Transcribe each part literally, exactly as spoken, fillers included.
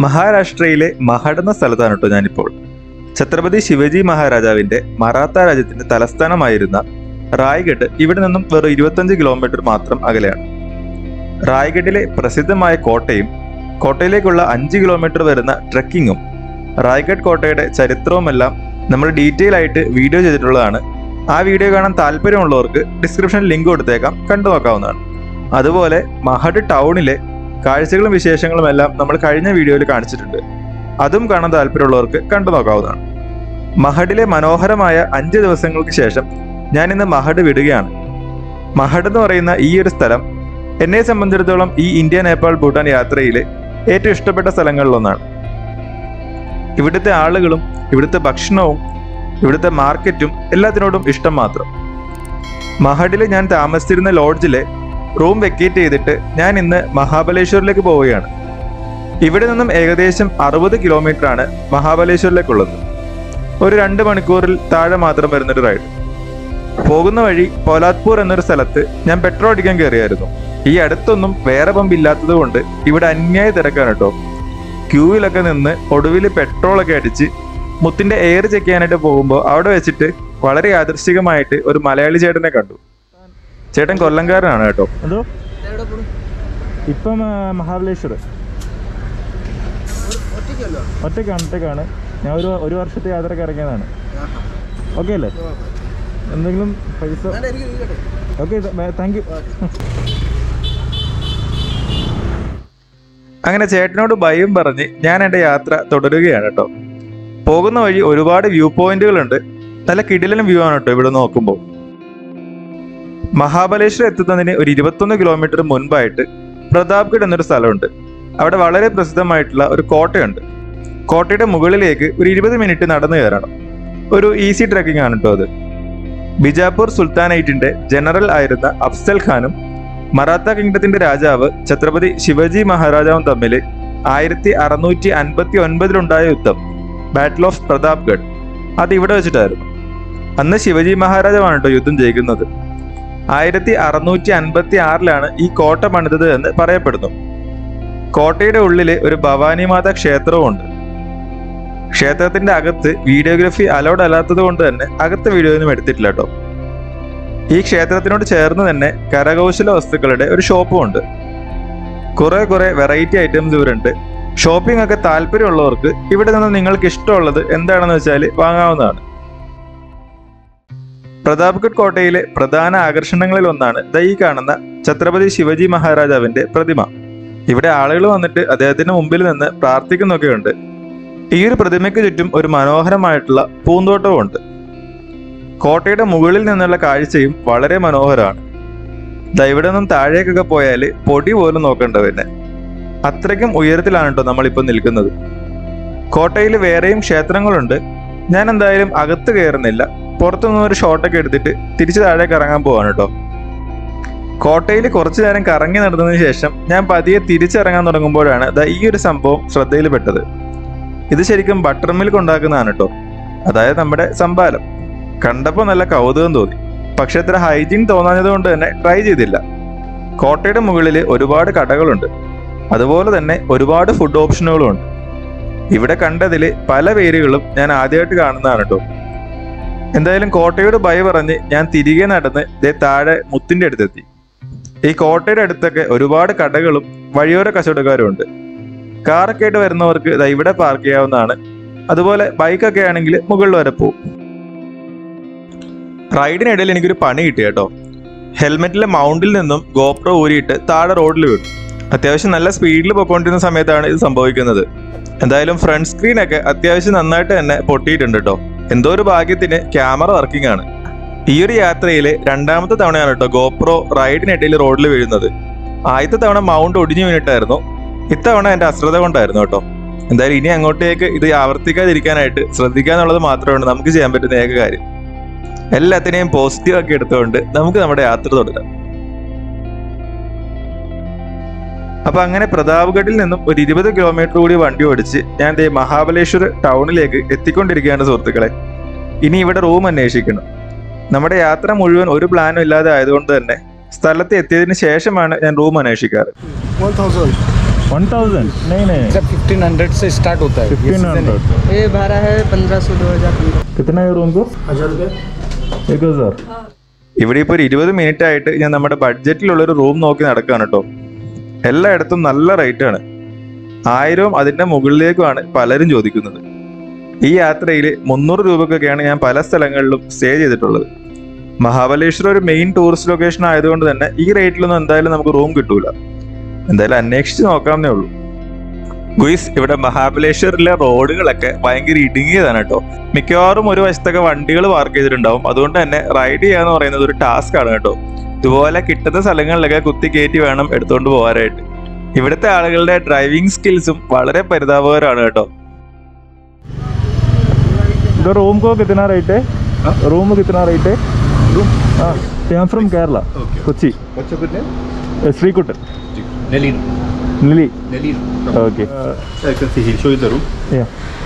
മഹാരാഷ്ട്രയിലെ മഹഡ് എന്ന സ്ഥലത്താണ് കേട്ടോ ഞാനിപ്പോൾ. ഛത്രപതി ശിവജി മഹാരാജാവിന്റെ മറാത്ത രാജ്യത്തിന്റെ തലസ്ഥാനമായിരുന്ന റായ്ഗഡ് ഇവിടെ നിന്നും വെറും ഇരുപത്തഞ്ച് കിലോമീറ്റർ മാത്രം അകലെയാണ്. റായ്ഗഡിലെ പ്രസിദ്ധമായ കോട്ടയും കോട്ടയിലേക്കുള്ള അഞ്ച് കിലോമീറ്റർ വരുന്ന ട്രെക്കിങ്ങും റായ്ഗഡ് കോട്ടയുടെ ചരിത്രവുമെല്ലാം നമ്മൾ ഡീറ്റെയിൽ ആയിട്ട് വീഡിയോ ചെയ്തിട്ടുള്ളതാണ്. ആ വീഡിയോ കാണാൻ താല്പര്യമുള്ളവർക്ക് ഡിസ്ക്രിപ്ഷനിൽ ലിങ്ക് കൊടുത്തേക്കാം, കണ്ടു നോക്കാവുന്നതാണ്. അതുപോലെ മഹഡ് ടൗണിലെ കാഴ്ചകളും വിശേഷങ്ങളും എല്ലാം നമ്മൾ കഴിഞ്ഞ വീഡിയോയിൽ കാണിച്ചിട്ടുണ്ട്. അതും കാണാൻ താല്പര്യമുള്ളവർക്ക് കണ്ടു നോക്കാവുന്നതാണ്. മഹഡിലെ മനോഹരമായ അഞ്ച് ദിവസങ്ങൾക്ക് ശേഷം ഞാൻ ഇന്ന് മഹഡ് വിടുകയാണ്. മഹഡ് എന്ന് പറയുന്ന ഈ ഒരു സ്ഥലം എന്നെ സംബന്ധിച്ചിടത്തോളം ഈ ഇന്ത്യ നേപ്പാൾ ഭൂട്ടാൻ യാത്രയിലെ ഏറ്റവും ഇഷ്ടപ്പെട്ട സ്ഥലങ്ങളിലൊന്നാണ്. ഇവിടുത്തെ ആളുകളും ഇവിടുത്തെ ഭക്ഷണവും ഇവിടുത്തെ മാർക്കറ്റും എല്ലാത്തിനോടും ഇഷ്ടം മാത്രം. മഹഡിൽ ഞാൻ താമസിച്ചിരുന്ന ലോഡ്ജിലെ റൂം വെക്കേറ്റ് ചെയ്തിട്ട് ഞാൻ ഇന്ന് മഹാബലേശ്വറിലേക്ക് പോവുകയാണ്. ഇവിടെ നിന്നും ഏകദേശം അറുപത് കിലോമീറ്റർ ആണ് മഹാബലേശ്വറിലേക്കുള്ളത്. ഒരു രണ്ട് മണിക്കൂറിൽ താഴെ മാത്രം വരുന്നൊരു റൈഡ്. പോകുന്ന വഴി പോലാത്പൂർ എന്നൊരു സ്ഥലത്ത് ഞാൻ പെട്രോൾ അടിക്കാൻ കയറിയായിരുന്നു. ഈ അടുത്തൊന്നും വേറെ പമ്പ് ഇല്ലാത്തത് കൊണ്ട് ഇവിടെ അന്യായ തിരക്കാണ് കേട്ടോ. ക്യൂവിലൊക്കെ നിന്ന് ഒടുവിൽ പെട്രോളൊക്കെ അടിച്ച് മുത്തിന്റെ എയർ ചെക്ക് ചെയ്യാനായിട്ട് പോകുമ്പോൾ അവിടെ വെച്ചിട്ട് വളരെ യാദൃശ്ചികമായിട്ട് ഒരു മലയാളി ചേട്ടനെ കണ്ടു. ചേട്ടൻ കൊല്ലംകാരനാണ് കേട്ടോ. എന്തോ ഇപ്പം മഹാബലേശ്വർ ഒറ്റയ്ക്കാണ് ഒറ്റയ്ക്കാണ് ഞാൻ ഒരു ഒരു വർഷത്തെ യാത്രക്ക് ഇറങ്ങിയതാണ്. ഓക്കെ അല്ലേ? എന്തെങ്കിലും പൈസ? Okay, thank you. അങ്ങനെ ചേട്ടനോട് ഭയം പറഞ്ഞ് ഞാൻ എൻ്റെ യാത്ര തുടരുകയാണ് കേട്ടോ. പോകുന്ന വഴി ഒരുപാട് വ്യൂ പോയിന്റുകളുണ്ട്. നല്ല കിടിലൻ വ്യൂ ആണ് കേട്ടോ ഇവിടെ നോക്കുമ്പോൾ. മഹാബലേശ്വർ എത്തുന്നതിന് ഒരു ഇരുപത്തൊന്ന് കിലോമീറ്റർ മുൻപായിട്ട് പ്രതാപ്ഗഡ് എന്നൊരു സ്ഥലമുണ്ട്. അവിടെ വളരെ പ്രസിദ്ധമായിട്ടുള്ള ഒരു കോട്ടയുണ്ട്. കോട്ടയുടെ മുകളിലേക്ക് ഒരു ഇരുപത് മിനിറ്റ് നടന്നു കയറണം. ഒരു ഈസി ട്രെക്കിംഗ് ആണ് കേട്ടോ അത്. ബിജാപൂർ സുൽത്താനേറ്റിന്റെ ജനറൽ ആയിരുന്ന അഫ്സൽ ഖാനും മറാത്ത കിങ്ഡത്തിന്റെ രാജാവ് ഛത്രപതി ശിവജി മഹാരാജാവും തമ്മിൽ ആയിരത്തി അറുന്നൂറ്റി അൻപത്തി ഒൻപതിലുണ്ടായ യുദ്ധം, ബാറ്റിൽ ഓഫ് പ്രതാപ്ഗഡ്, അത് ഇവിടെ വെച്ചിട്ടായിരുന്നു. അന്ന് ശിവജി മഹാരാജാവാണ് കേട്ടോ യുദ്ധം ജയിക്കുന്നത്. ആയിരത്തി അറുന്നൂറ്റി അൻപത്തി ആറിലാണ് ഈ കോട്ട പണിതത് എന്ന് പറയപ്പെടുന്നു. കോട്ടയുടെ ഉള്ളില് ഒരു ഭവാനിമാത ക്ഷേത്രവും ഉണ്ട്. ക്ഷേത്രത്തിന്റെ അകത്ത് വീഡിയോഗ്രാഫി അലൗഡ് അല്ലാത്തത് കൊണ്ട് തന്നെ അകത്ത് വീഡിയോ ഒന്നും എടുത്തിട്ടില്ല കേട്ടോ. ഈ ക്ഷേത്രത്തിനോട് ചേർന്ന് തന്നെ കരകൗശല വസ്തുക്കളുടെ ഒരു ഷോപ്പും ഉണ്ട്. കുറെ കുറെ വെറൈറ്റി ഐറ്റംസ് ഇവരുണ്ട്. ഷോപ്പിംഗ് ഒക്കെ താല്പര്യമുള്ളവർക്ക് ഇവിടെ നിന്ന് നിങ്ങൾക്ക് ഇഷ്ടമുള്ളത് എന്താണെന്ന് വെച്ചാൽ വാങ്ങാവുന്നതാണ്. പ്രതാപ്ഗഡ് കോട്ടയിലെ പ്രധാന ആകർഷണങ്ങളിൽ ഒന്നാണ് ദാ ഈ കാണുന്ന ഛത്രപതി ശിവജി മഹാരാജാവിന്റെ പ്രതിമ. ഇവിടെ ആളുകൾ വന്നിട്ട് അദ്ദേഹത്തിന്റെ മുമ്പിൽ നിന്ന് പ്രാർത്ഥിക്കുന്നൊക്കെ ഉണ്ട്. ഈ ഒരു പ്രതിമയ്ക്ക് ചുറ്റും ഒരു മനോഹരമായിട്ടുള്ള പൂന്തോട്ടവും ഉണ്ട്. കോട്ടയുടെ മുകളിൽ നിന്നുള്ള കാഴ്ചയും വളരെ മനോഹരമാണ്. ദാ ഇവിടെ നിന്നും താഴേക്കൊക്കെ പോയാൽ പൊടി പോലും നോക്കണ്ട പിന്നെ. അത്രയ്ക്കും ഉയരത്തിലാണ് കേട്ടോ നമ്മളിപ്പോൾ നിൽക്കുന്നത്. കോട്ടയിൽ വേറെയും ക്ഷേത്രങ്ങളുണ്ട്. ഞാൻ എന്തായാലും അകത്ത് കയറുന്നില്ല. പുറത്തുനിന്ന് ഒരു ഷോട്ടൊക്കെ എടുത്തിട്ട് തിരിച്ച് താഴേക്ക് ഇറങ്ങാൻ പോവാണ് കേട്ടോ. കോട്ടയിൽ കുറച്ചു നേരം കറങ്ങി നടന്നതിന് ശേഷം ഞാൻ പതിയെ തിരിച്ചിറങ്ങാൻ തുടങ്ങുമ്പോഴാണ് ദാ ഈ ഒരു സംഭവം ശ്രദ്ധയിൽപ്പെട്ടത്. ഇത് ശരിക്കും ബട്ടർ മിൽക്ക് ഉണ്ടാക്കുന്നതാണ് കേട്ടോ, അതായത് നമ്മുടെ സംഭാലം. കണ്ടപ്പോൾ നല്ല കൗതുകം തോന്നി, പക്ഷെ അത്ര ഹൈജീൻ തോന്നാഞ്ഞത് കൊണ്ട് തന്നെ ട്രൈ ചെയ്തില്ല. കോട്ടയുടെ മുകളിൽ ഒരുപാട് കടകളുണ്ട്. അതുപോലെ തന്നെ ഒരുപാട് ഫുഡ് ഓപ്ഷനുകളും ഉണ്ട്. ഇവിടെ കണ്ടതിൽ പല പേരുകളും ഞാൻ ആദ്യമായിട്ട് കാണുന്നതാണ് കേട്ടോ. എന്തായാലും കോട്ടയോട് ബൈ പറഞ്ഞ് ഞാൻ തിരികെ നടന്ന് ദേ താഴെ മുത്തിന്റെ അടുത്തെത്തി. ഈ കോട്ടയുടെ അടുത്തൊക്കെ ഒരുപാട് കടകളും വഴിയോര കച്ചവടക്കാരും ഉണ്ട്. കാറൊക്കെ ആയിട്ട് വരുന്നവർക്ക് ദാ ഇവിടെ പാർക്ക് ചെയ്യാവുന്നതാണ്. അതുപോലെ ബൈക്കൊക്കെ ആണെങ്കിൽ മുകളിൽ വരെ പോകും. റൈഡിനിടയിൽ എനിക്കൊരു പണി കിട്ടി കേട്ടോ. ഹെൽമെറ്റിലെ മൗണ്ടിൽ നിന്നും ഗോപ്രോ ഊരിയിട്ട് താഴെ റോഡിൽ വീണു. അത്യാവശ്യം നല്ല സ്പീഡിൽ പോയിക്കൊണ്ടിരുന്ന സമയത്താണ് ഇത് സംഭവിക്കുന്നത്. എന്തായാലും ഫ്രണ്ട് സ്ക്രീനൊക്കെ അത്യാവശ്യം നന്നായിട്ട് തന്നെ പൊട്ടിയിട്ടുണ്ട് കേട്ടോ. എന്തോ ഒരു ഭാഗ്യത്തിന് ക്യാമറ വർക്കിംഗ് ആണ്. ഈ ഒരു യാത്രയിലെ രണ്ടാമത്തെ തവണയാണ് കേട്ടോ ഗോപ്രോ റൈഡിനിടയിൽ റോഡിൽ വീഴുന്നത്. ആദ്യത്തെ തവണ മൗണ്ട് ഒടിഞ്ഞു വീണിട്ടായിരുന്നു. ഇത്തവണ എൻ്റെ അശ്രദ്ധ കൊണ്ടായിരുന്നു കേട്ടോ. എന്തായാലും ഇനി അങ്ങോട്ടേക്ക് ഇത് ആവർത്തിക്കാതിരിക്കാനായിട്ട് ശ്രദ്ധിക്കുക എന്നുള്ളത് മാത്രമാണ് നമുക്ക് ചെയ്യാൻ പറ്റുന്ന ഏക കാര്യം. എല്ലാത്തിനെയും പോസിറ്റീവ് ആക്കി എടുത്തുകൊണ്ട് നമുക്ക് നമ്മുടെ യാത്ര തുടരാം. അപ്പൊ അങ്ങനെ പ്രതാപ്ഗഡിൽ നിന്നും ഒരു ഇരുപത് കിലോമീറ്റർ കൂടി വണ്ടി ഓടിച്ച് ഞാൻ ദേ മഹാബലേശ്വർ ടൗണിലേക്ക് എത്തിക്കൊണ്ടിരിക്കുകയാണ് സുഹൃത്തുക്കളെ. ഇനി ഇവിടെ റൂം അന്വേഷിക്കണം. നമ്മുടെ യാത്ര മുഴുവൻ ഒരു പ്ലാനും ഇല്ലാതെ ആയതുകൊണ്ട് തന്നെ സ്ഥലത്ത് എത്തിയതിന് ശേഷമാണ് ഞാൻ റൂം അന്വേഷിക്കാറ്. वन थाउजेंड नहीं नहीं सब फिफ्टीन हंड्रेड से स्टार्ट होता है। फिफ्टीन हंड्रेड ये भाड़ा है पंद्रह सौ दो हज़ार पंद्रह। कितना है रूम को हज़ार रुपये। एक हज़ार। ഇവിടെ ഇപ്പോൾ ഒരു ഇരുപത് മിനിറ്റ് ആയിട്ട് ഞാൻ നമ്മുടെ ബഡ്ജറ്റിലുള്ളൊരു റൂം നോക്കി നടക്കുകയാണ് കേട്ടോ. എല്ലായിടത്തും നല്ല റേറ്റാണ്. ആയിരവും അതിൻ്റെ മുകളിലേക്കുമാണ് പലരും ചോദിക്കുന്നത്. ഈ യാത്രയിൽ മുന്നൂറ് രൂപക്കൊക്കെയാണ് ഞാൻ പല സ്ഥലങ്ങളിലും സ്റ്റേ ചെയ്തിട്ടുള്ളത്. മഹാബലേശ്വരം ഒരു മെയിൻ ടൂറിസ്റ്റ് ലൊക്കേഷൻ ആയതുകൊണ്ട് തന്നെ ഈ റേറ്റിലൊന്നും എന്തായാലും നമുക്ക് റൂം കിട്ടൂല. എന്തായാലും അന്വേഷിച്ച് നോക്കാവുന്നേ ഉള്ളൂ. ഗുയിസ്, ഇവിടെ മഹാബലേശ്വറിലെ റോഡുകളൊക്കെ ഭയങ്കര ഇടുങ്ങിയതാണ് കേട്ടോ. മിക്കവാറും ഒരു വശത്തൊക്കെ വണ്ടികൾ പാർക്ക് ചെയ്തിട്ടുണ്ടാവും. അതുകൊണ്ട് തന്നെ റൈഡ് ചെയ്യാന്ന് പറയുന്നത് ഒരു ടാസ്ക് ആണ് കേട്ടോ. ഇതുപോലെ കിട്ടുന്ന സ്ഥലങ്ങളിലൊക്കെ കുത്തി കയറ്റി വേണം എടുത്തുകൊണ്ട് പോകാനായിട്ട്. ഇവിടുത്തെ ആളുകളുടെ ഡ്രൈവിംഗ് സ്കിൽസും വളരെ പരിതാപകരമാണ് കേട്ടോ. इधर रूम को कितना रेट है? रूम कितना रेट है? रूम हाँ, I'm from Kerala, Kochi. What's your good name? Srikutan. Nelly. Lily. Nelly. Okay. I can see. He'll show you the room. Yeah.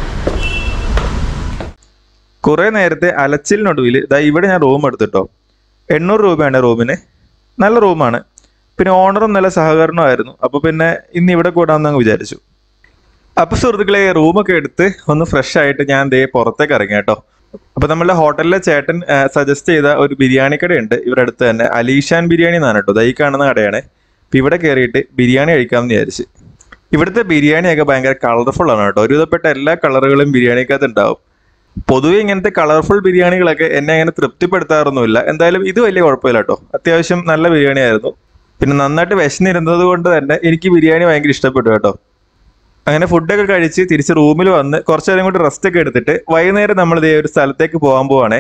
കുറേ നേരത്തെ അലച്ചിലിനൊടുവിൽ ദാ ഇവിടെ ഞാൻ റൂം എടുത്തിട്ടോ. എണ്ണൂറ് രൂപയാണ് റൂമിന്. നല്ല റൂമാണ്. പിന്നെ ഓണറും നല്ല സഹകരണമായിരുന്നു. അപ്പോൾ പിന്നെ ഇന്ന് ഇവിടെ കൂടാമെന്ന് വിചാരിച്ചു. അപ്പോൾ സുഹൃത്തുക്കളെ, റൂമൊക്കെ എടുത്ത് ഒന്ന് ഫ്രഷ് ആയിട്ട് ഞാൻ ദേ പുറത്തേക്ക് ഇറങ്ങി കേട്ടോ. അപ്പോൾ നമ്മളുടെ ഹോട്ടലിലെ ചേട്ടൻ സജസ്റ്റ് ചെയ്ത ഒരു ബിരിയാണി കടയുണ്ട് ഇവിടെ അടുത്ത് തന്നെ. അലീഷാൻ ബിരിയാണി എന്നാണ് കേട്ടോ. ദാ ഈ കാണുന്ന കടയാണ്. അപ്പോൾ ഇവിടെ കയറിയിട്ട് ബിരിയാണി കഴിക്കാമെന്ന് വിചാരിച്ച്. ഇവിടുത്തെ ബിരിയാണിയൊക്കെ ഭയങ്കര കളർഫുൾ ആണ് കേട്ടോ. ഒരുവിധപ്പെട്ട എല്ലാ കളറുകളും ബിരിയാണിക്കകത്ത് ഉണ്ടാവും. പൊതുവെ ഇങ്ങനത്തെ കളർഫുൾ ബിരിയാണികളൊക്കെ എന്നെ അങ്ങനെ തൃപ്തിപ്പെടുത്താറൊന്നുമില്ല. എന്തായാലും ഇത് വലിയ കുഴപ്പമില്ല കേട്ടോ. അത്യാവശ്യം നല്ല ബിരിയാണി ആയിരുന്നു. പിന്നെ നന്നായിട്ട് വിശന്നിരുന്നത് കൊണ്ട് തന്നെ എനിക്ക് ബിരിയാണി ഭയങ്കര ഇഷ്ടപ്പെട്ടു കേട്ടോ. അങ്ങനെ ഫുഡൊക്കെ കഴിച്ച് തിരിച്ച് റൂമിൽ വന്ന് കുറച്ച് നേരം കൂടി റെസ്റ്റ് ഒക്കെ എടുത്തിട്ട് വൈകുന്നേരം നമ്മൾ ഇതേ ഒരു സ്ഥലത്തേക്ക് പോകാൻ പോവാണേ.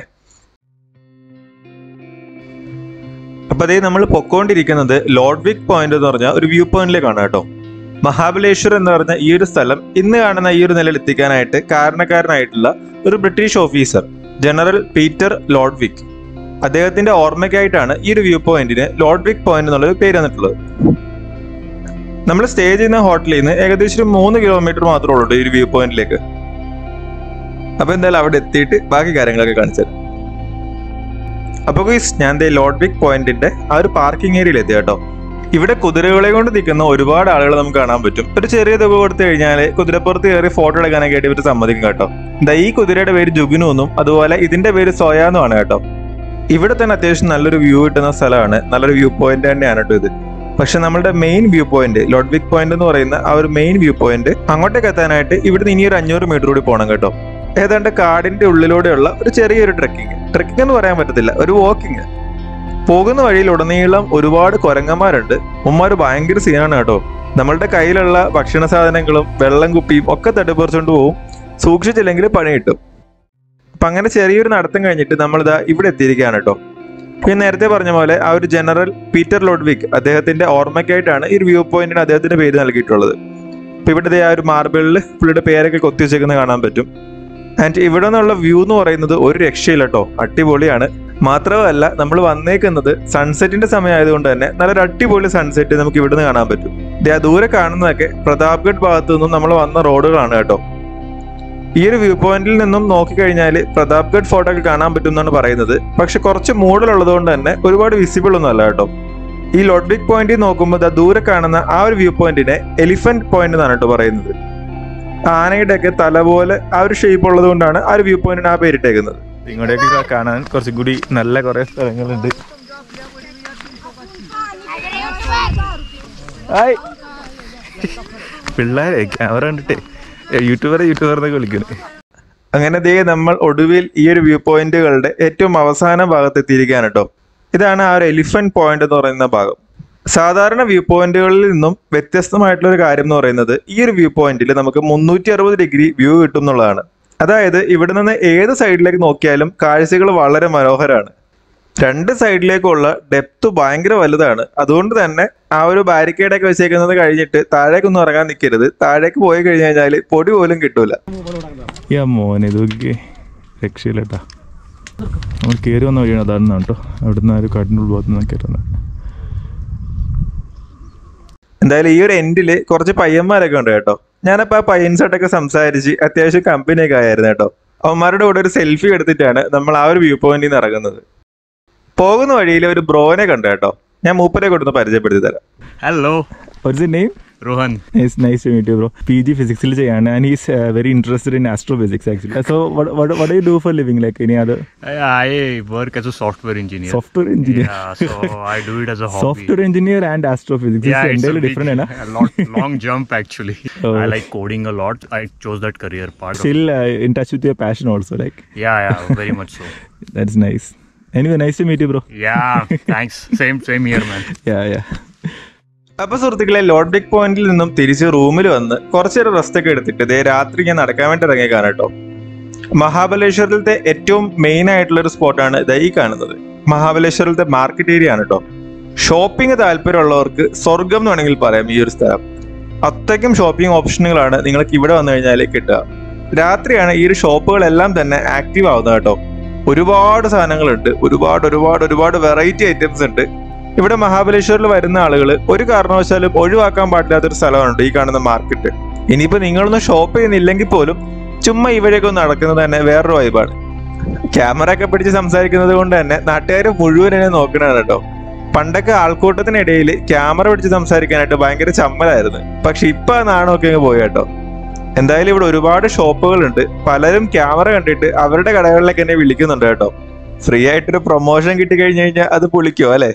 അപ്പൊ അതേ നമ്മൾ പൊക്കോണ്ടിരിക്കുന്നത് ലോഡ്വിക് പോയിന്റ് എന്ന് പറഞ്ഞ ഒരു വ്യൂ പോയിന്റിലേക്കാണ് കേട്ടോ. മഹാബലേശ്വർ എന്ന് പറഞ്ഞ ഈ ഒരു സ്ഥലം ഇന്ന് കാണുന്ന ഈ ഒരു നിലയിൽ എത്തിക്കാനായിട്ട് കാരണക്കാരനായിട്ടുള്ള ഒരു British officer general Peter Lodwick, അദ്ദേഹത്തിന്റെ ഓർമ്മയ്ക്കായിട്ടാണ് ഈ ഒരു വ്യൂ പോയിന്റിന് ലോഡ്വിക് പോയിന്റ് എന്നുള്ളൊരു പേര് വന്നിട്ടുള്ളത്. നമ്മൾ സ്റ്റേ ചെയ്യുന്ന ഹോട്ടലിൽ നിന്ന് ഏകദേശം ഒരു മൂന്ന് കിലോമീറ്റർ മാത്രമേ ഉള്ളൂ ഈ ഒരു വ്യൂ പോയിന്റിലേക്ക്. അപ്പൊ എന്തായാലും അവിടെ എത്തിയിട്ട് ബാക്കി കാര്യങ്ങളൊക്കെ കാണിച്ചത്. അപ്പൊ ഞാൻ ദേ ലോഡ്വിക് പോയിന്റിന്റെ ആ ഒരു പാർക്കിംഗ് ഏരിയയിൽ എത്തി കേട്ടോ. ഇവിടെ കുതിരകളെ കൊണ്ട് നിൽക്കുന്ന ഒരുപാട് ആളുകൾ നമുക്ക് കാണാൻ പറ്റും. ഒരു ചെറിയ തുക കൊടുത്തു കഴിഞ്ഞാൽ കുതിരപ്പുറത്ത് കയറി ഫോട്ടോ എടുക്കാനൊക്കെ ആയിട്ട് ഇവർ സമ്മതിക്കും കേട്ടോ. എന്താ ഈ കുതിരയുടെ പേര് ജുഗിനു എന്നും അതുപോലെ ഇതിന്റെ പേര് സോയാന്നുമാണ് കേട്ടോ. ഇവിടെ തന്നെ അത്യാവശ്യം നല്ലൊരു വ്യൂ കിട്ടുന്ന സ്ഥലമാണ്. നല്ലൊരു വ്യൂ പോയിന്റ് തന്നെയാണ് കേട്ടോ ഇത്. പക്ഷെ നമ്മളുടെ main view point Lodwick point എന്ന് പറയുന്ന ആ ഒരു മെയിൻ വ്യൂ പോയിന്റ് അങ്ങോട്ടേക്ക് എത്താനായിട്ട് ഇവിടുന്ന് ഇനി ഒരു അഞ്ഞൂറ് മീറ്റർ കൂടി പോകണം കേട്ടോ. ഏതാണ്ട് കാടിന്റെ ഉള്ളിലൂടെയുള്ള ഒരു ചെറിയൊരു ട്രെക്കിങ് ട്രെക്കിംഗ് എന്ന് പറയാൻ പറ്റത്തില്ല, ഒരു വാക്കിങ്. പോകുന്ന വഴിയിൽ ഉടനീളം ഒരുപാട് കുരങ്ങന്മാരുണ്ട്. ഉമ്മാര് ഭയങ്കര സീനാണ് കേട്ടോ. നമ്മളുടെ കയ്യിലുള്ള ഭക്ഷണ സാധനങ്ങളും വെള്ളം കുപ്പിയും ഒക്കെ തട്ടിപ്പറിച്ചുകൊണ്ട് പോവും. സൂക്ഷിച്ചില്ലെങ്കിൽ പണി കിട്ടും. അപ്പൊ അങ്ങനെ ചെറിയൊരു നടത്തം കഴിഞ്ഞിട്ട് നമ്മളിതാ ഇവിടെ എത്തിയിരിക്കുകയാണ് കേട്ടോ. ഞാൻ നേരത്തെ പറഞ്ഞ പോലെ ആ ഒരു ജനറൽ പീറ്റർ ലോഡ്വിക് അദ്ദേഹത്തിന്റെ ഓർമ്മയ്ക്കായിട്ടാണ് ഈ ഒരു വ്യൂ പോയിന്റിന് അദ്ദേഹത്തിന്റെ പേര് നൽകിയിട്ടുള്ളത്. അപ്പൊ ഇവിടുത്തെ ആ ഒരു മാർബിളിൽ പുള്ളിയുടെ പേരൊക്കെ കൊത്തി വെച്ചേക്കുന്നത് കാണാൻ പറ്റും. ആൻഡ് ഇവിടെ നിന്നുള്ള വ്യൂ എന്ന് പറയുന്നത് ഒരു രക്ഷയില്ല കേട്ടോ, അടിപൊളിയാണ്. മാത്രമല്ല നമ്മൾ വന്നേക്കുന്നത് സൺസെറ്റിന്റെ സമയമായതുകൊണ്ട് തന്നെ നല്ലൊരു അടിപൊളി സൺസെറ്റ് നമുക്ക് ഇവിടുന്ന് കാണാൻ പറ്റും. ആ ദൂരെ കാണുന്നതൊക്കെ പ്രതാപ്ഗഡ് ഭാഗത്തു നിന്നും നമ്മൾ വന്ന റോഡുകളാണ് കേട്ടോ. ഈ ഒരു വ്യൂ പോയിന്റിൽ നിന്നും നോക്കിക്കഴിഞ്ഞാൽ പ്രതാപ്ഗഡ് ഫോർട്ട് ഒക്കെ കാണാൻ പറ്റും എന്നാണ് പറയുന്നത്. പക്ഷെ കുറച്ച് മൂടലുള്ളത് കൊണ്ട് തന്നെ ഒരുപാട് വിസിബിൾ ഒന്നും അല്ല കേട്ടോ. ഈ ലോഡ്വിക് പോയിന്റിൽ നോക്കുമ്പോൾ ദൂരെ കാണുന്ന ആ ഒരു വ്യൂ പോയിന്റിനെ എലിഫന്റ് പോയിന്റ് എന്നാണ് കേട്ടോ പറയുന്നത്. ആനയുടെ ഒക്കെ തല പോലെ ആ ഒരു ഷേപ്പ് ഉള്ളത് കൊണ്ടാണ് ആ ഒരു വ്യൂ പോയിന്റിന് ആ പേരിട്ടേക്കുന്നത്. ഇങ്ങോട്ടേക്ക് കാണാൻ കുറച്ചും കൂടി നല്ല കുറെ സ്ഥലങ്ങളുണ്ട്. പിള്ളേരെ ക്യാമറ കണ്ടിട്ടേ യൂട്യൂബറെ യൂട്യൂബർ എന്നൊക്കെ വിളിക്കുന്നത്. അങ്ങനെ ദേ നമ്മൾ ഒടുവിൽ ഈ ഒരു വ്യൂ പോയിന്റുകളുടെ ഏറ്റവും അവസാന ഭാഗത്ത് എത്തിയിരിക്കുകയാണ് കേട്ടോ. ഇതാണ് ആ ഒരു എലിഫന്റ് പോയിന്റ് എന്ന് പറയുന്ന ഭാഗം. സാധാരണ വ്യൂ പോയിന്റുകളിൽ നിന്നും വ്യത്യസ്തമായിട്ടുള്ള ഒരു കാര്യം എന്ന് പറയുന്നത് ഈ ഒരു വ്യൂ പോയിന്റിൽ നമുക്ക് മുന്നൂറ്റി അറുപത് ഡിഗ്രി വ്യൂ കിട്ടും എന്നുള്ളതാണ്. അതായത് ഇവിടെ നിന്ന് ഏത് സൈഡിലേക്ക് നോക്കിയാലും കാഴ്ചകൾ വളരെ മനോഹരമാണ്. രണ്ട് സൈഡിലേക്കുള്ള ഡെപ്ത് ഭയങ്കര വലുതാണ്. അതുകൊണ്ട് തന്നെ ആ ഒരു ബാരിക്കേഡൊക്കെ വെച്ചേക്കുന്നത് കഴിഞ്ഞിട്ട് താഴേക്കൊന്നും ഇറങ്ങാൻ നിൽക്കരുത്. താഴേക്ക് പോയി കഴിഞ്ഞു കഴിഞ്ഞാൽ പൊടി പോലും കിട്ടൂല. യാ മോനെ ഇതൊക്കെ രക്ഷയില്ലട്ടാ. നമ്മൾ കയറി വന്ന വഴിയാണ് അതാണ് കേട്ടോ. അവിടുന്ന് ആ ഒരു കാട്ടിനുള്ള ഭാഗത്ത് നിന്ന് കയറുന്നത്. എന്തായാലും ഈ ഒരു എൻഡിൽ കുറച്ച് പയ്യന്മാരൊക്കെ ഉണ്ട് കേട്ടോ. ഞാനപ്പോൾ ആ പയ്യൻസായിട്ടൊക്കെ സംസാരിച്ച് അത്യാവശ്യം കമ്പനിയൊക്കെ ആയിരുന്നു കേട്ടോ. അവന്മാരുടെ കൂടെ ഒരു സെൽഫി എടുത്തിട്ടാണ് നമ്മൾ ആ ഒരു വ്യൂ പോയിന്റിൽ നിന്ന് ഇറങ്ങുന്നത്. പോകുന്ന വഴിയിൽ ഒരു ബ്രോനെ കണ്ടു കേട്ടോ. ഞാൻ മൂപ്പരെ കൊടുത്ത് പരിചയപ്പെടുത്തി തരാം. Hello, what's your name? Rohan. It's nice to meet you, bro. P G physics il cheyana, and he's uh, very interested in astrophysics actually. So what what what do you do for living? Like any other? I, I work as a software engineer. Software engineer. Yeah, so I do it as a hobby. Software engineer and astrophysics. Yeah, is it's a entirely big, different, hai na? a lot long jump actually. Oh. I like coding a lot. I chose that career part. Still uh, in touch with your passion also, like. Yeah, yeah, very much so. That's nice. Anyway, nice to meet you, bro. Yeah, thanks. Same, same here, man. Yeah, yeah. അപ്പൊ സുഹൃത്തുക്കളെ, load brick പോയിന്റിൽ നിന്നും തിരിച്ച് റൂമിൽ വന്ന് കുറച്ചേരം rest ഒക്കെ എടുത്തിട്ട് ദേ രാത്രി ഞാൻ നടക്കാൻ വേണ്ടി ഇറങ്ങിയേക്കാണ് കേട്ടോ. മഹാബലേശ്വരത്തിലത്തെ ഏറ്റവും മെയിൻ ആയിട്ടുള്ള ഒരു സ്പോട്ടാണ് ദേ ഈ കാണുന്നത്. മഹാബലേശ്വരത്തിലത്തെ മാർക്കറ്റ് ഏരിയ ആണ് കേട്ടോ. ഷോപ്പിംഗ് താല്പര്യമുള്ളവർക്ക് സ്വർഗം എന്ന് വേണമെങ്കിൽ പറയാം ഈ ഒരു സ്ഥലം. അത്രയ്ക്കും ഷോപ്പിംഗ് ഓപ്ഷനുകളാണ് നിങ്ങൾക്ക് ഇവിടെ വന്നു കഴിഞ്ഞാൽ കിട്ടുക. രാത്രിയാണ് ഈ ഒരു ഷോപ്പുകളെല്ലാം തന്നെ ആക്റ്റീവ് ആവുന്നത് കേട്ടോ. ഒരുപാട് സാധനങ്ങളുണ്ട്, ഒരുപാട് ഒരുപാട് ഒരുപാട് വെറൈറ്റി ഐറ്റംസ് ഉണ്ട്. ഇവിടെ മഹാബലേശ്വറിൽ വരുന്ന ആളുകൾ ഒരു കാരണവശാലും ഒഴിവാക്കാൻ പാടില്ലാത്തൊരു സ്ഥലമാണ് ഈ കാണുന്ന മാർക്കറ്റ്. ഇനിയിപ്പോൾ നിങ്ങളൊന്നും ഷോപ്പ് ചെയ്യുന്നില്ലെങ്കിൽ പോലും ചുമ്മാ ഇവരെയൊക്കെ ഒന്ന് നടക്കുന്നത് തന്നെ വേറൊരു വൈബാണ്. ക്യാമറ ഒക്കെ പിടിച്ച് സംസാരിക്കുന്നത് കൊണ്ട് തന്നെ നാട്ടുകാർ മുഴുവൻ എന്നെ നോക്കണതാണ് കേട്ടോ. പണ്ടൊക്കെ ആൾക്കൂട്ടത്തിനിടയിൽ ക്യാമറ പിടിച്ച് സംസാരിക്കാനായിട്ട് ഭയങ്കര ചമ്മലായിരുന്നു. പക്ഷെ ഇപ്പൊ ആ നാണമൊക്കെ അങ്ങ് പോയി കേട്ടോ. എന്തായാലും ഇവിടെ ഒരുപാട് ഷോപ്പുകളുണ്ട്. പലരും ക്യാമറ കണ്ടിട്ട് അവരുടെ കടകളിലേക്ക് എന്നെ വിളിക്കുന്നുണ്ട് കേട്ടോ. ഫ്രീ ആയിട്ടൊരു പ്രൊമോഷൻ കിട്ടി കഴിഞ്ഞു കഴിഞ്ഞാൽ അത് പൊളിക്കോ അല്ലേ?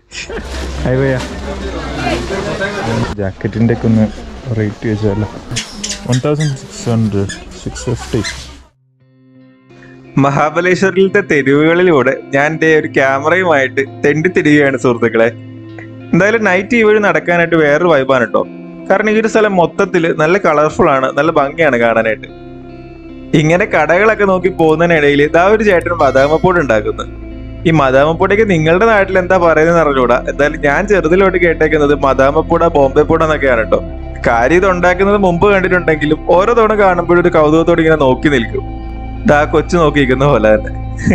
ജാക്കറ്റിന്റെ ഒക്കെ ഒന്ന് റേറ്റ് ചോദിച്ചാലോ. One thousand six hundred six fifty. മഹാബലേശ്വരിലത്തെ തെരുവുകളിലൂടെ ഞാൻ എൻ്റെ ഒരു ക്യാമറയുമായിട്ട് തെണ്ടി തിരികെയാണ് സുഹൃത്തുക്കളെ. എന്തായാലും നൈറ്റ് ഈ വഴി നടക്കാനായിട്ട് വേറൊരു വൈബാണ് കേട്ടോ. കാരണം ഈ ഒരു സ്ഥലം മൊത്തത്തിൽ നല്ല കളർഫുൾ ആണ്, നല്ല ഭംഗിയാണ് കാണാനായിട്ട്. ഇങ്ങനെ കടകളൊക്കെ നോക്കി പോകുന്നതിനിടയിൽ ഇതാ ഒരു ചേട്ടൻ മദാമപ്പൊടി ഉണ്ടാക്കുന്നു. ഈ മദാമപ്പൊടിക്ക് നിങ്ങളുടെ നാട്ടിൽ എന്താ പറയുന്നത് അറിഞ്ഞൂടാ. എന്തായാലും ഞാൻ ചെറുതിലോട്ട് കേട്ടേക്കുന്നത് മദാമപ്പൂട, ബോംബെ പൂട എന്നൊക്കെയാണ് കേട്ടോ. കാര്യം ഇത് ഉണ്ടാക്കുന്നത് മുമ്പ് കണ്ടിട്ടുണ്ടെങ്കിലും ഓരോ തവണ കാണുമ്പോഴും ഒരു കൗതുകത്തോടെ ഇങ്ങനെ നോക്കി നിൽക്കും. ഇതാ കൊച്ചു നോക്കിയിരിക്കുന്ന പോലെ തന്നെ.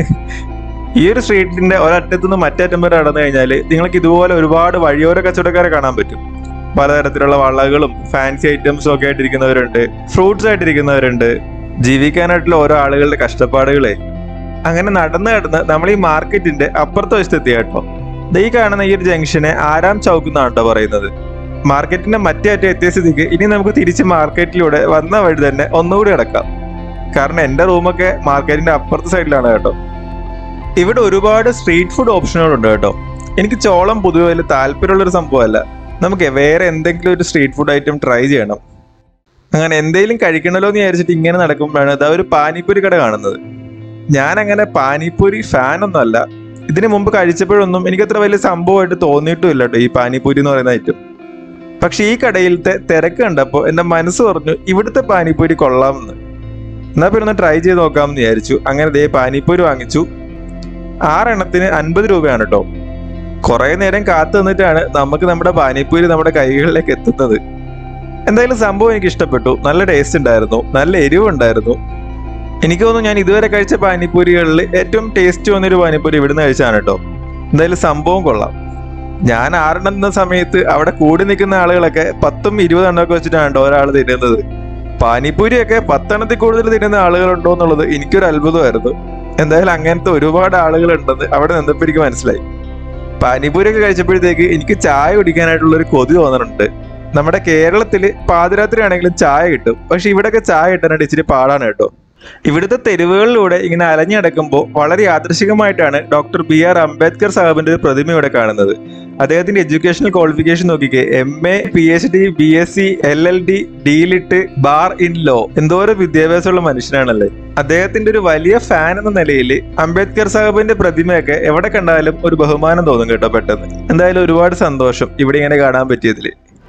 ഈ ഒരു സ്ട്രീറ്റിന്റെ ഒരറ്റത്തു നിന്ന് മറ്ററ്റം വരെ നടന്നു കഴിഞ്ഞാൽ നിങ്ങൾക്ക് ഇതുപോലെ ഒരുപാട് വഴിയോര കച്ചവടക്കാരെ കാണാൻ പറ്റും. പലതരത്തിലുള്ള വളകളും ഫാൻസി ഐറ്റംസും ഒക്കെ ആയിട്ടിരിക്കുന്നവരുണ്ട്, ഫ്രൂട്ട്സ് ആയിട്ടിരിക്കുന്നവരുണ്ട്, ജീവിക്കാനായിട്ടുള്ള ഓരോ ആളുകളുടെ കഷ്ടപ്പാടുകളെ. അങ്ങനെ നടന്ന് നടന്ന് നമ്മൾ ഈ മാർക്കറ്റിന്റെ അപ്പുറത്തെ വശത്തെത്തിയ കേട്ടോ. ഈ കാണുന്ന ഈ ഒരു ജംഗ്ഷനെ ആരാം ചൗക്ക് എന്നാണ് കേട്ടോ പറയുന്നത്. മാർക്കറ്റിന്റെ മറ്റേ അറ്റം എത്തിയ സ്ഥിതിക്ക് ഇനി നമുക്ക് തിരിച്ച് മാർക്കറ്റിലൂടെ വന്ന വഴി തന്നെ ഒന്നുകൂടി കിടക്കാം. കാരണം എൻ്റെ റൂമൊക്കെ മാർക്കറ്റിന്റെ അപ്പുറത്തെ സൈഡിലാണ് കേട്ടോ. ഇവിടെ ഒരുപാട് സ്ട്രീറ്റ് ഫുഡ് ഓപ്ഷനുകളുണ്ട് കേട്ടോ. എനിക്ക് ചോളം പൊതുവെ വലിയ താല്പര്യമുള്ളൊരു സംഭവമല്ല. നമുക്ക് വേറെ എന്തെങ്കിലും ഒരു സ്ട്രീറ്റ് ഫുഡ് ഐറ്റം ട്രൈ ചെയ്യണം. അങ്ങനെ എന്തെങ്കിലും കഴിക്കണമല്ലോ എന്ന് വിചാരിച്ചിട്ട് ഇങ്ങനെ നടക്കുമ്പോഴാണ് ഇതാ ഒരു പാനിപ്പൂരി കട കാണുന്നത്. ഞാൻ അങ്ങനെ പാനിപ്പൂരി ഫാനൊന്നും അല്ല. ഇതിനു മുമ്പ് കഴിച്ചപ്പോഴൊന്നും എനിക്കത്ര വലിയ സംഭവമായിട്ട് തോന്നിയിട്ടുമില്ല കേട്ടോ ഈ പാനിപ്പൂരി എന്ന് പറയുന്ന ഐറ്റം. പക്ഷെ ഈ കടയിലത്തെ തിരക്ക് കണ്ടപ്പോൾ എൻ്റെ മനസ്സ് പറഞ്ഞു ഇവിടുത്തെ പാനിപ്പൂരി കൊള്ളാമെന്ന്. എന്നാൽ പിന്നെ ഒന്ന് ട്രൈ ചെയ്ത് നോക്കാമെന്ന് വിചാരിച്ചു. അങ്ങനെ ദേ പാനിപ്പൂരി വാങ്ങിച്ചു. ആറെണ്ണത്തിന് അൻപത് രൂപയാണ് കേട്ടോ. കുറെ നേരം കാത്തു നിന്നിട്ടാണ് നമുക്ക് നമ്മുടെ പാനിപ്പൂരി നമ്മുടെ കൈകളിലേക്ക് എത്തുന്നത്. എന്തായാലും സംഭവം എനിക്ക് ഇഷ്ടപ്പെട്ടു. നല്ല ടേസ്റ്റ് ഉണ്ടായിരുന്നു, നല്ല എരിവുണ്ടായിരുന്നു. എനിക്ക് തോന്നുന്നു ഞാൻ ഇതുവരെ കഴിച്ച പാനിപ്പൂരികളിൽ ഏറ്റവും ടേസ്റ്റ് തോന്നിയൊരു പാനിപ്പൂരി ഇവിടുന്ന് കഴിച്ചാണ് കേട്ടോ. എന്തായാലും സംഭവം കൊള്ളാം. ഞാൻ ആറെണ്ണം എന്ന സമയത്ത് അവിടെ കൂടി നിൽക്കുന്ന ആളുകളൊക്കെ പത്തും ഇരുപത് എണ്ണമൊക്കെ വെച്ചിട്ടാണ് കേട്ടോ ഒരാൾ തിന്നുന്നത്. പാനിപ്പൂരിയൊക്കെ പത്തെണ്ണത്തിൽ കൂടുതൽ തിന്നുന്ന ആളുകളുണ്ടോ എന്നുള്ളത് എനിക്കൊരു അത്ഭുതമായിരുന്നു. എന്തായാലും അങ്ങനത്തെ ഒരുപാട് ആളുകളുണ്ടെന്ന് അവിടെ നിന്നപ്പോൾ എനിക്ക് മനസ്സിലായി. പാനിപ്പൂരിയൊക്കെ കഴിച്ചപ്പോഴത്തേക്ക് എനിക്ക് ചായ കുടിക്കാനായിട്ടുള്ള ഒരു കൊതി തോന്നുന്നുണ്ട്. നമ്മുടെ കേരളത്തിൽ പാതിരാത്രി ആണെങ്കിലും ചായ കിട്ടും, പക്ഷെ ഇവിടെയൊക്കെ ചായ കിട്ടാനായിട്ട് ഇച്ചിരി പാടാണ് കേട്ടോ. ഇവിടുത്തെ തെരുവുകളിലൂടെ ഇങ്ങനെ അലഞ്ഞടക്കുമ്പോൾ വളരെ യാദൃശികമായിട്ടാണ് ഡോക്ടർ ബി ആർ അംബേദ്കർ സാഹിബിന്റെ ഒരു പ്രതിമ ഇവിടെ കാണുന്നത്. അദ്ദേഹത്തിന്റെ എഡ്യൂക്കേഷണൽ ക്വാളിഫിക്കേഷൻ നോക്കിക്കേ, M A, P H D, B S C, L L D, DLitt, bar in law. എന്തോരം വിദ്യാഭ്യാസമുള്ള മനുഷ്യനാണല്ലേ. അദ്ദേഹത്തിന്റെ ഒരു വലിയ ഫാൻ എന്ന നിലയിൽ അംബേദ്കർ സാഹിബിന്റെ പ്രതിമയൊക്കെ എവിടെ കണ്ടാലും ഒരു ബഹുമാനം തോന്നും കേട്ടോ പെട്ടെന്ന്. എന്തായാലും ഒരുപാട് സന്തോഷം ഇവിടെ ഇങ്ങനെ കാണാൻ പറ്റിയതിൽ.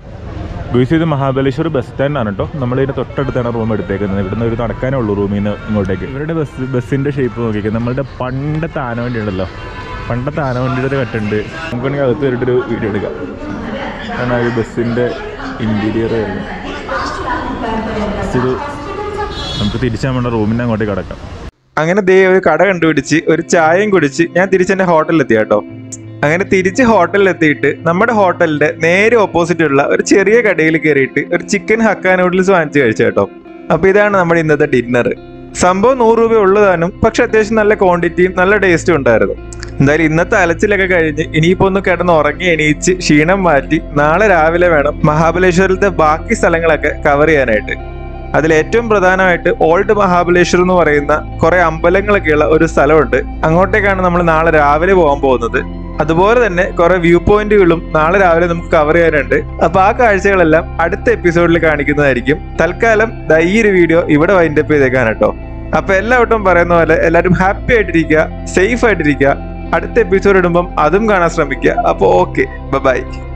ഗുയ്സ്, ഇത് മഹാബലേശ്വർ ബസ് സ്റ്റാൻഡാണ് കേട്ടോ. നമ്മളിതിൻ്റെ തൊട്ടടുത്താണ് റൂം എടുത്തേക്കുന്നത്. ഇവിടുന്ന് ഒരു നടക്കാനേ ഉള്ളൂ റൂമിൽ നിന്ന് ഇങ്ങോട്ടേക്ക്. ഇവരുടെ ബസ് ബസ്സിൻ്റെ ഷേപ്പ് നോക്കിക്കുക. നമ്മളുടെ പണ്ടത്തെ ആനവണ്ടി ഉണ്ടല്ലോ, പണ്ടത്തെ ആനവണ്ടിയുടെ കെട്ടുണ്ട്. നമുക്ക് വേണമെങ്കിൽ അകത്ത് കയറിയിട്ടൊരു വീഡിയോ എടുക്കാം. കാരണം ഈ ബസ്സിൻ്റെ ഇൻറ്റീരിയർ വരുന്നത്. ഇത് നമുക്ക് തിരിച്ച് നമ്മുടെ റൂമിൻ്റെ അങ്ങോട്ടേക്ക് കിടക്കാം. അങ്ങനെ ദേ ഒരു കട കണ്ടുപിടിച്ച് ഒരു ചായയും കുടിച്ച് ഞാൻ തിരിച്ചെൻ്റെ ഹോട്ടലിലെത്തി കേട്ടോ. അങ്ങനെ തിരിച്ച് ഹോട്ടലിൽ എത്തിയിട്ട് നമ്മുടെ ഹോട്ടലിന്റെ നേരെ ഓപ്പോസിറ്റ് ഉള്ള ഒരു ചെറിയ കടയിൽ കയറിയിട്ട് ഒരു ചിക്കൻ ഹക്ക നൂഡിൽസ് വാങ്ങിച്ച് കഴിച്ചു കേട്ടോ. അപ്പൊ ഇതാണ് നമ്മുടെ ഇന്നത്തെ ഡിന്നർ. സംഭവം നൂറ് രൂപ ഉള്ളതാനും, പക്ഷെ അത്യാവശ്യം നല്ല ക്വാണ്ടിറ്റിയും നല്ല ടേസ്റ്റും ഉണ്ടായിരുന്നു. എന്തായാലും ഇന്നത്തെ അലച്ചിലൊക്കെ കഴിഞ്ഞ് ഇനിയിപ്പോ ഒന്ന് കിടന്ന് ഉറങ്ങി എണീച്ച് ക്ഷീണം മാറ്റി നാളെ രാവിലെ വേണം മഹാബലേശ്വരത്തെ ബാക്കി സ്ഥലങ്ങളൊക്കെ കവർ ചെയ്യാനായിട്ട്. അതിൽ ഏറ്റവും പ്രധാനമായിട്ട് ഓൾഡ് മഹാബലേശ്വർ എന്ന് പറയുന്ന കുറെ അമ്പലങ്ങളൊക്കെയുള്ള ഒരു സ്ഥലമുണ്ട്. അങ്ങോട്ടേക്കാണ് നമ്മൾ നാളെ രാവിലെ പോകാൻ പോകുന്നത്. അതുപോലെ തന്നെ കുറെ വ്യൂ പോയിന്റുകളും നാളെ രാവിലെ നമുക്ക് കവർ ചെയ്യാനുണ്ട്. അപ്പൊ ആ കാഴ്ചകളെല്ലാം അടുത്ത എപ്പിസോഡിൽ കാണിക്കുന്നതായിരിക്കും. തൽക്കാലം ഈ ഒരു വീഡിയോ ഇവിടെ വൈൻഡപ്പ് ചെയ്തേക്കാൻ കേട്ടോ. അപ്പൊ എല്ലാവട്ടും പറയുന്ന പോലെ എല്ലാവരും ഹാപ്പി ആയിട്ടിരിക്കുക, സേഫ് ആയിട്ടിരിക്കുക. അടുത്ത എപ്പിസോഡ് ഇടുമ്പം അതും കാണാൻ ശ്രമിക്കുക. അപ്പോൾ ഓക്കെ, ബൈ.